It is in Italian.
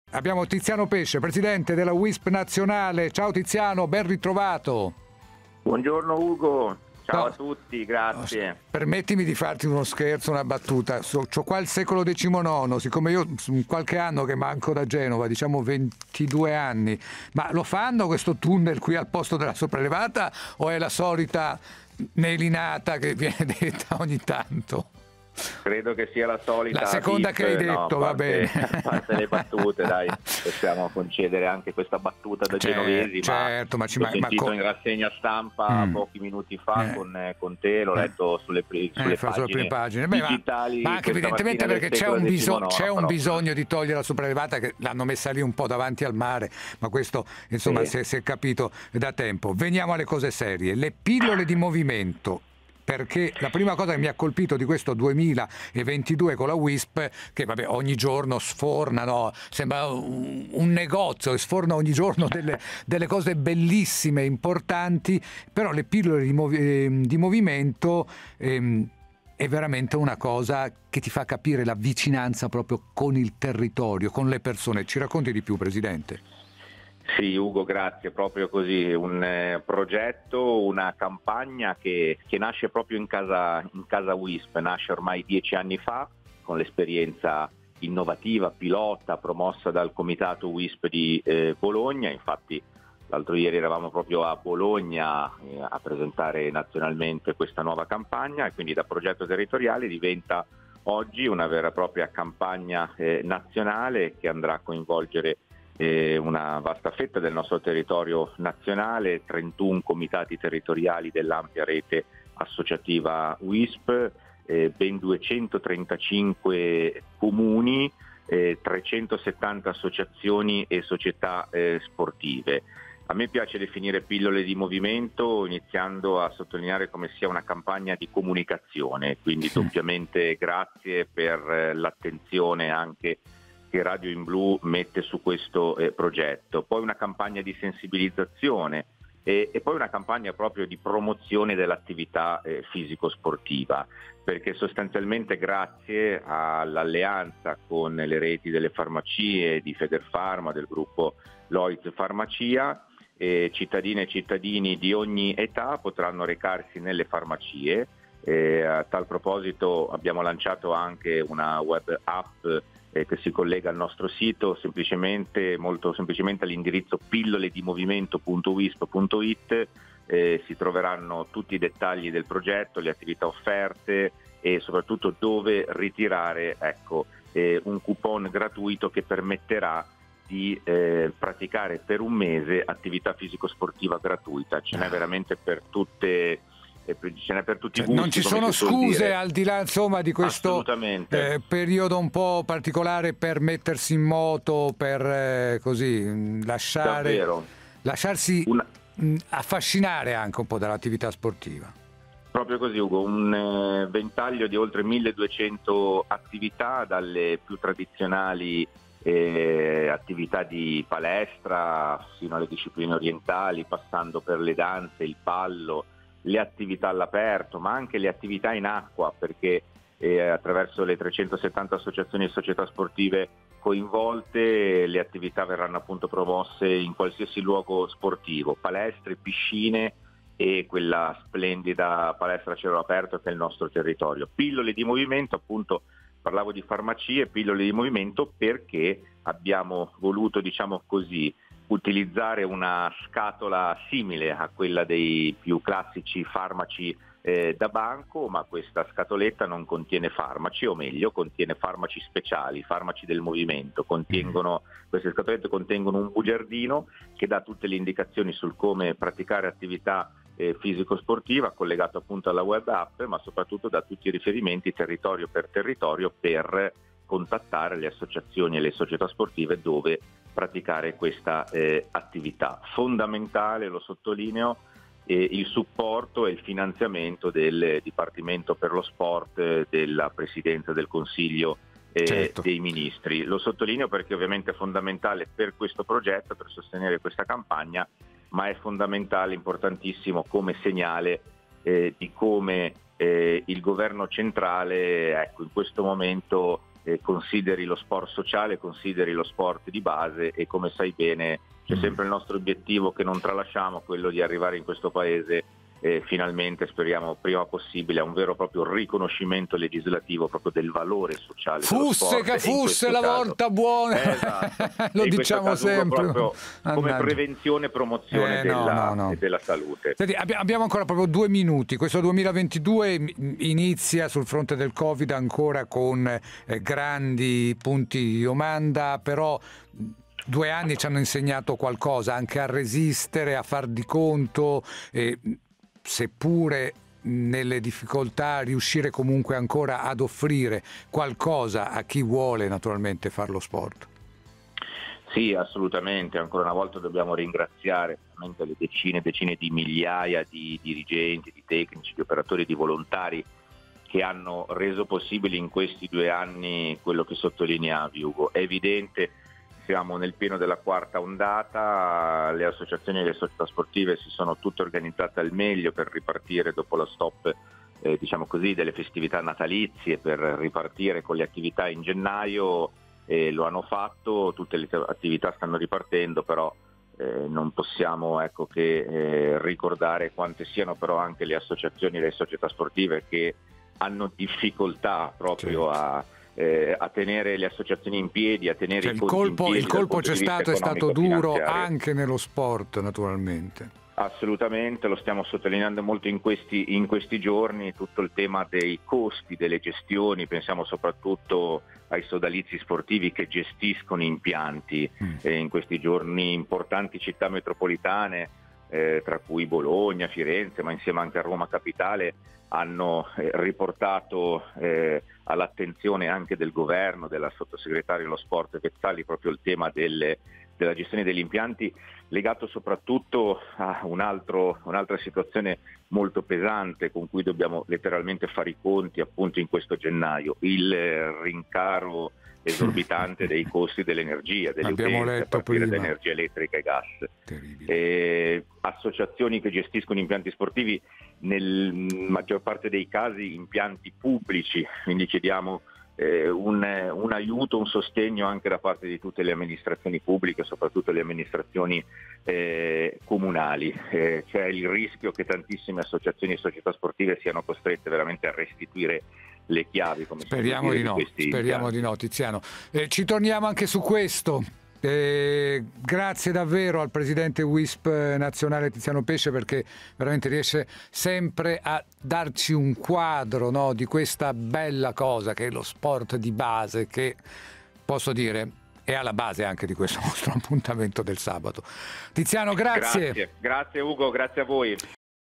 Abbiamo Tiziano Pesce, presidente della WISP nazionale. Ciao Tiziano, ben ritrovato. Buongiorno Ugo, ciao a tutti, grazie. Permettimi di farti uno scherzo, una battuta. C'ho qua il secolo XIX, siccome io qualche anno che manco da Genova, diciamo 22 anni, ma lo fanno questo tunnel qui al posto della sopraelevata o è la solita nelinata che viene detta ogni tanto? Credo che sia la solita. La seconda che hai detto, va bene. A parte le battute, dai, possiamo concedere anche questa battuita da genovesi, certo, ma ci l'ho sentito in rassegna stampa pochi minuti fa con te, l'ho letto sulle prime pagine digitali. Ma anche evidentemente perché c'è un bisogno di togliere la sopraelevata, che l'hanno messa lì un po' davanti al mare, ma questo insomma si è capito da tempo. Veniamo alle cose serie, le pillole di movimento. Perché la prima cosa che mi ha colpito di questo 2022 con la WISP, che vabbè ogni giorno sfornano, sembra un negozio, sforna ogni giorno delle cose bellissime, importanti, però le pillole di movimento è veramente una cosa che ti fa capire la vicinanza proprio con il territorio, con le persone. Ci racconti di più, Presidente? Sì, Ugo, grazie, proprio così, un progetto, una campagna che nasce proprio in casa WISP, nasce ormai 10 anni fa con l'esperienza innovativa, pilota, promossa dal comitato WISP di Bologna. Infatti l'altro ieri eravamo proprio a Bologna a presentare nazionalmente questa nuova campagna e quindi da progetto territoriale diventa oggi una vera e propria campagna nazionale che andrà a coinvolgere una vasta fetta del nostro territorio nazionale, 31 comitati territoriali dell'ampia rete associativa WISP, ben 235 comuni, 370 associazioni e società sportive. A me piace definire pillole di movimento iniziando a sottolineare come sia una campagna di comunicazione, quindi doppiamente grazie per l'attenzione anche che Radio in Blu mette su questo progetto, poi una campagna di sensibilizzazione e poi una campagna proprio di promozione dell'attività fisico-sportiva, perché sostanzialmente grazie all'alleanza con le reti delle farmacie di Federfarma, del gruppo Lloyds Farmacia, cittadine e cittadini di ogni età potranno recarsi nelle farmacie. A tal proposito abbiamo lanciato anche una web app che si collega al nostro sito molto semplicemente all'indirizzo pilloledimmovimento.wisp.it. Si troveranno tutti i dettagli del progetto, le attività offerte e soprattutto dove ritirare un coupon gratuito che permetterà di praticare per un mese attività fisico-sportiva gratuita. Ce n'è veramente per tutte. Ce n'è per tutti i gusti. Non ci sono scuse al di là insomma di questo periodo un po' particolare per mettersi in moto, per così lasciarsi affascinare anche un po' dall'attività sportiva. Proprio così, Ugo, un ventaglio di oltre 1200 attività, dalle più tradizionali attività di palestra fino alle discipline orientali, passando per le danze, il ballo, le attività all'aperto, ma anche le attività in acqua, perché attraverso le 370 associazioni e società sportive coinvolte le attività verranno appunto promosse in qualsiasi luogo sportivo, palestre, piscine e quella splendida palestra a cielo aperto che è il nostro territorio. Pillole di movimento, appunto parlavo di farmacie, pillole di movimento perché abbiamo voluto, diciamo così, utilizzare una scatola simile a quella dei più classici farmaci da banco, ma questa scatoletta non contiene farmaci, o meglio contiene farmaci speciali, farmaci del movimento. Queste scatolette contengono un bugiardino che dà tutte le indicazioni sul come praticare attività fisico-sportiva, collegato appunto alla web app, ma soprattutto dà tutti i riferimenti territorio per territorio per contattare le associazioni e le società sportive dove praticare questa attività. Fondamentale, lo sottolineo, il supporto e il finanziamento del Dipartimento per lo Sport della Presidenza del Consiglio dei Ministri. Lo sottolineo perché ovviamente è fondamentale per questo progetto, per sostenere questa campagna, ma è fondamentale, importantissimo come segnale di come il governo centrale in questo momento consideri lo sport sociale, consideri lo sport di base, e come sai bene c'è sempre il nostro obiettivo che non tralasciamo, quello di arrivare in questo paese finalmente, speriamo prima possibile, a un vero e proprio riconoscimento legislativo proprio del valore sociale dello sport. Che fosse la volta buona, esatto. Lo diciamo sempre come prevenzione e promozione della salute. Senti, abbiamo ancora proprio 2 minuti. Questo 2022 inizia sul fronte del Covid ancora con grandi punti di domanda, però 2 anni ci hanno insegnato qualcosa, anche a resistere, a far di conto, seppure nelle difficoltà, riuscire comunque ancora ad offrire qualcosa a chi vuole naturalmente fare lo sport. Sì, assolutamente. Ancora una volta dobbiamo ringraziare veramente le decine e decine di migliaia di dirigenti, di tecnici, di operatori, di volontari che hanno reso possibile in questi 2 anni quello che sottolineavi, Ugo. È evidente, siamo nel pieno della 4ª ondata, le associazioni e le società sportive si sono tutte organizzate al meglio per ripartire dopo la stop diciamo così, delle festività natalizie, per ripartire con le attività in gennaio, lo hanno fatto, tutte le attività stanno ripartendo, però non possiamo che ricordare quante siano però anche le associazioni e le società sportive che hanno difficoltà proprio a tenere le associazioni in piedi, a tenere il colpo c'è stato, è stato duro anche nello sport naturalmente. Assolutamente, lo stiamo sottolineando molto in questi giorni, tutto il tema dei costi, delle gestioni, pensiamo soprattutto ai sodalizi sportivi che gestiscono impianti, in questi giorni importanti città metropolitane, tra cui Bologna, Firenze, ma insieme anche a Roma Capitale, hanno riportato all'attenzione anche del governo, della sottosegretaria allo sport Vezzali, proprio il tema della gestione degli impianti, legato soprattutto a un'altra situazione molto pesante con cui dobbiamo letteralmente fare i conti appunto in questo gennaio, il rincaro esorbitante dei costi dell'energia, delle utenze, a partire da energia elettrica e gas. Associazioni che gestiscono impianti sportivi, nel maggior parte dei casi impianti pubblici, quindi chiediamo un aiuto, un sostegno anche da parte di tutte le amministrazioni pubbliche, soprattutto le amministrazioni comunali. C'è il rischio che tantissime associazioni e società sportive siano costrette veramente a restituire le chiavi, come speriamo di no, Tiziano. Ci torniamo anche su questo. Grazie davvero al presidente WISP nazionale Tiziano Pesce, perché veramente riesce sempre a darci un quadro, no, di questa bella cosa che è lo sport di base, che posso dire è alla base anche di questo nostro appuntamento del sabato. Tiziano, grazie. Grazie Ugo, grazie a voi.